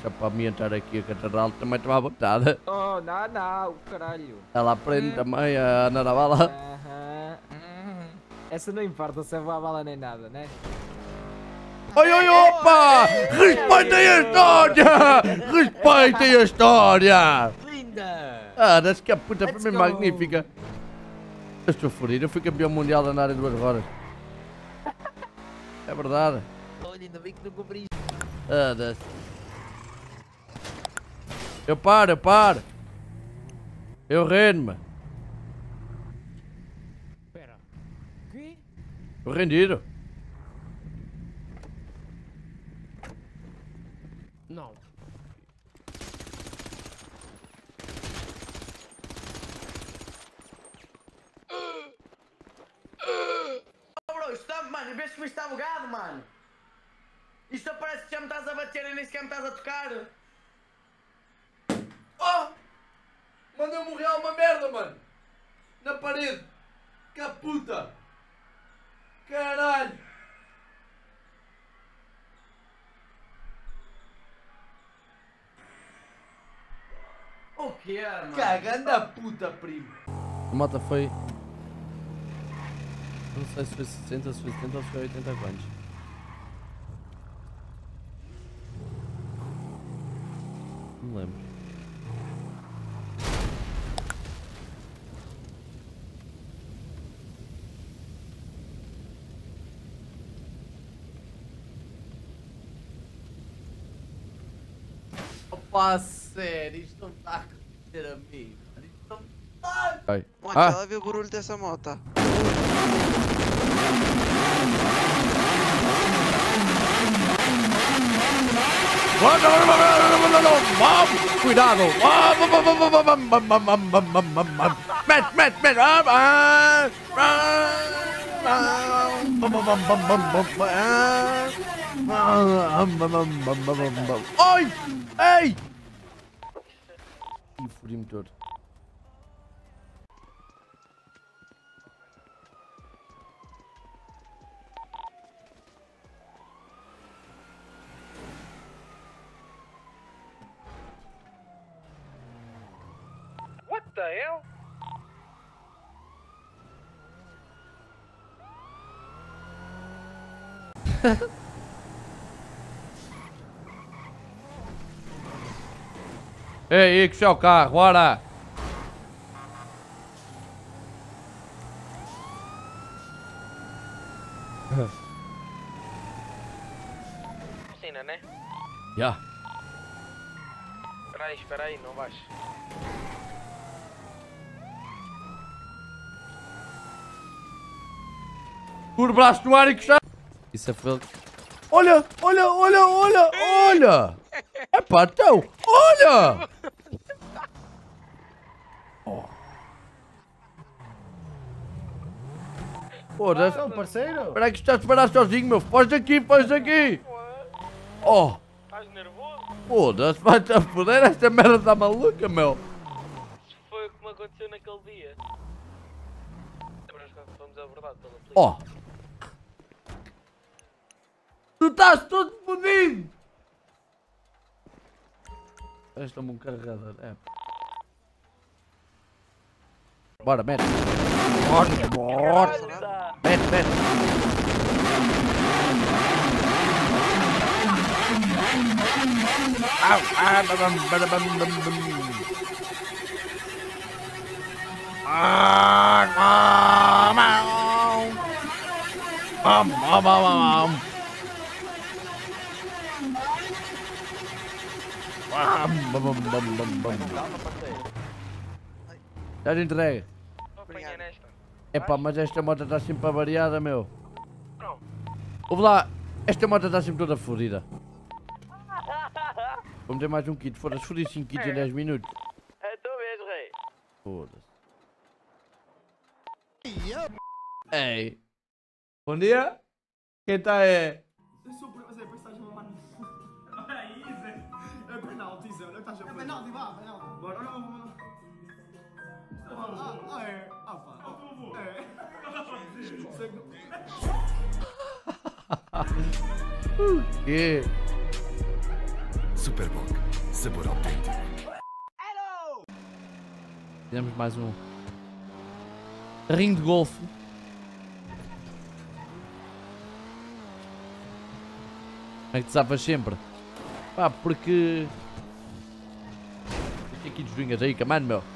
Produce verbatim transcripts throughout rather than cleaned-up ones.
é para me entrar aqui a catedral, também estou à vontade. Oh, não, não, caralho. Ela aprende também a andar a bala. Aham. Essa não importa se é boa bala nem nada, né? Oi, oi, opa! Respeitem a história! Respeitem a história! Linda! Ah, das que a puta Let's foi mesmo go. magnífica. Eu estou fodido, eu fui campeão mundial de andar em duas rodas. É verdade. Olha, ainda bem que não comprei. Ah, das... Eu paro, eu paro. Eu rendo-me. Espera. Que? Estou rendido. Não. Oh, bro, isto está, mano, vês que isto está bugado, mano. Isto parece que já me estás a bater e nem sequer me estás a tocar. Oh! Mandou-me um real uma merda, mano! Na parede! Que puta! Caralho! O que é, mano? Cagando a puta, primo! A moto foi... Não sei se foi sessenta, se foi setenta ou se foi oitenta quantos. Não me lembro. Opa, sério, isto não está a acontecer a mim. Isto não está. Ai. Mano, Ah. ela viu o barulho dessa moto. Cuidado! Mete, mete, mete! Ai! Ei! Ih, fodi-me todo. What the hell? Ei, ei, que é o carro, bora! Piscina, né? Já. Espera aí, espera aí, não vais. Por braço no ar e que está. Isso é fel... Olha, olha, olha, olha, olha! É pá, então, olha! Oh. Foda-se. Então, parceiro? Espera aí que estás a parar sozinho, meu. Foge daqui, foge daqui! Oh! Estás nervoso? Foda-se, vai-te a foder, esta merda está maluca, meu! Isso foi o que me aconteceu naquele dia. Lembras quando fomos abordados pela polícia? Oh! Tu estás todo fodido! Esta-me um carregador, é. Bora, mete! Bora, bora! Mete, mete! Au, ah, bam, bam, bam, bam, bam. Ah, ah, mau. Bam, bam, bam, bam. Bam, bam, bam, bam, bam. Estás entregue? Não apanhei nesta. Epá, mas esta moto está sempre avariada, meu. Não. Ouve lá, esta moto está sempre toda fodida. Vamos ter mais um kit, foda-se, fodi cinco kits em dez minutos. É tu mesmo, rei. Foda-se. Ei. Bom dia. Quem está é? Eu sou o Zé, depois estás no ano. Olha aí, Zé. É penalti, Zé. Olha que estás a fazer. É penalti, vá, penalti. Bora, olha o... Ah, ah, é. Ah, pá. É. O quê? Superboc. Sabor autêntico. Fizemos mais um ringue de golfe. Como é que te safas sempre? Pá, porque... Deixa aqui desvingas aí, camano, meu.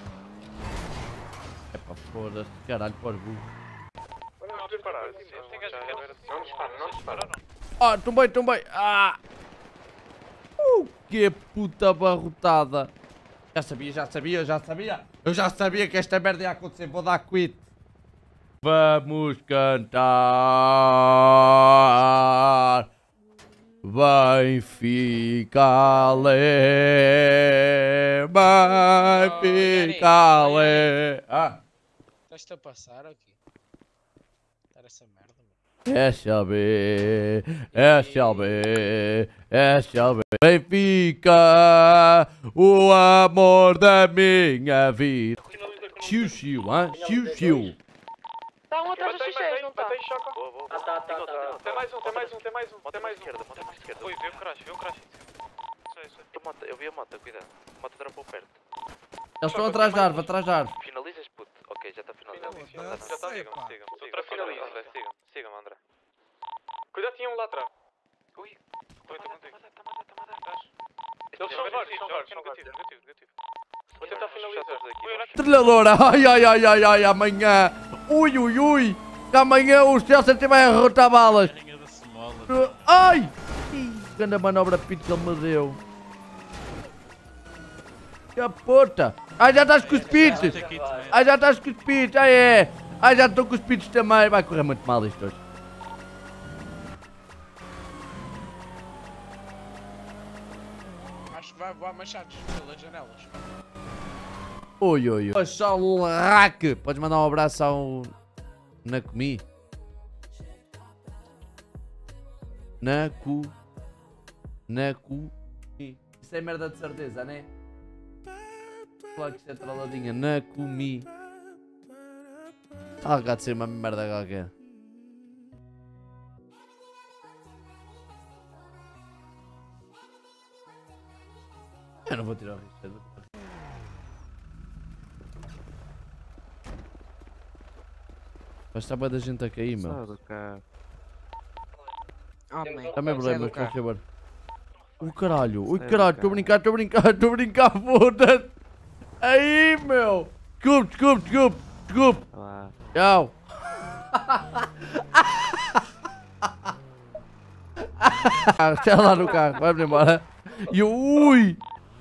É pá, foda-se, caralho, pós burro. Não disparar. Não dispara, não dispara. Ah, tombei, tombei. Ah! Uh, que puta barrotada. Já sabia, já sabia, já sabia. Eu já sabia que esta merda ia acontecer. Vou dar quit. Vamos cantar. Benfica, lê. Benfica, lê. Ah. Estás-te a passar aqui? Estar essa merda, mano. S L B, S L B, S L B, Benfica, o amor da minha vida. Xiu, xiu, hã? Xiu, xiu. Tá um atrás dos xixés, não tá? Boa, boa, boa. Tá, tá, tá, tá. Tem mais um, tem mais um, tem mais um, tem mais um. Esquerda, moto mais esquerda. Ui, viu um crash, viu um crash. Sei, sei. Eu, moto, eu vi a moto, cuidado. A moto dropou perto. Eles estão atrás da árvore, atrás da árvore. Finalizas, puto. Ok, já está finalizado. Já está, sigam, sigam. Outra finaliza, André, sigam, sigam, André. Cuidado, tinha um lá atrás. Ui, Ui, estou contigo. tá a matar, tá a matar. Eles são vários, são vários, negativo, negativo, negativo. Vou tentar finalizar. Ui, olha aqui. Trelhadora, ai, ai, ai, ai, ai, amanhã. Ui, ui, ui. Que amanhã o Chelsea vai arrotar balas. Ai! Ih, grande manobra pito que ele me deu. Que puta! Ai, já estás com os pitos! Ai, já estás com os pitos! Ai, é! Ai, já estou com os pitos também! Vai correr muito mal isto hoje. Acho que vai voar machados pelas janelas. Oi, oi, oi. Xalraque! Podes mandar um abraço ao... Nakumi. Naku. Naku. Isso é merda de certeza, né? Claro que isto é traladinha. Nakumi. Ah, cá de ser uma merda qualquer. Eu não vou tirar o risco. Mas está boa da gente a cair, meu. Sai do carro. Também problemas, por favor. O caralho, ui Sai do caralho, estou a carro. brincar, estou a brincar, estou a brincar, foda-se. Aí, meu. Desculpe, desculpe, desculpe, desculpe. Lá. Tchau. Está lá no carro, vamos embora. E eu, ui.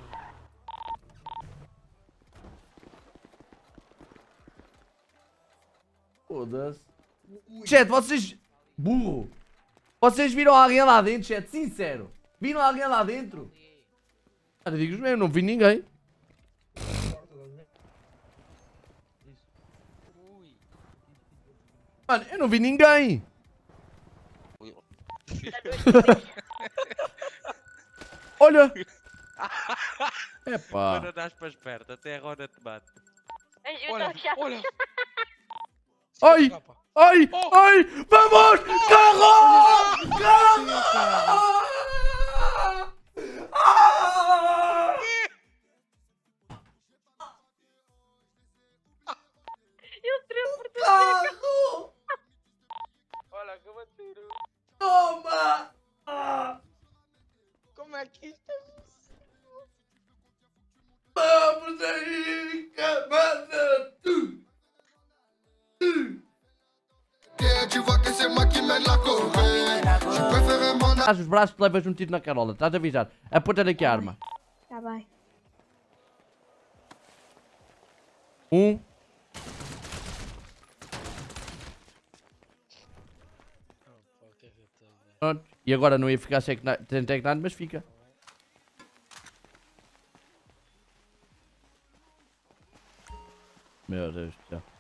Foda-se. Chat, vocês... Burro. Vocês viram alguém lá dentro, chat? Sincero. Viram alguém lá dentro? Cara, digo-vos mesmo, não vi ninguém. Mano, eu não vi ninguém. Olha. Epá. Quando andas para perto, até agora te bate. Olha, olha. Ai, ai, ai, vamos! Carro! Carro! Ah! Eu trevo por tudo. Carro! Olha que bateu. Toma! Ah! Como é que isto é possível? Vamos aí, camada! Tu! Estás os braços, levas um tiro na carola, estás a avisar. Aponta aqui a arma. Tá bem. Um. Pronto. E agora não ia ficar sem tecnado, mas fica. Meu Deus do céu.